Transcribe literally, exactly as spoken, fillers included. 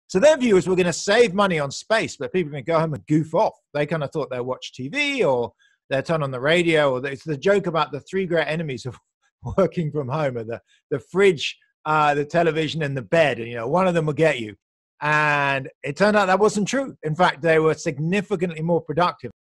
So their view is we're going to save money on space, but people can go home and goof off. They kind of thought they'll watch T V or they'll turn on the radio, or it's the joke about the three great enemies of working from home, and the, the fridge, uh, the television, and the bed. And, you know, one of them will get you. And it turned out that wasn't true. In fact, they were significantly more productive.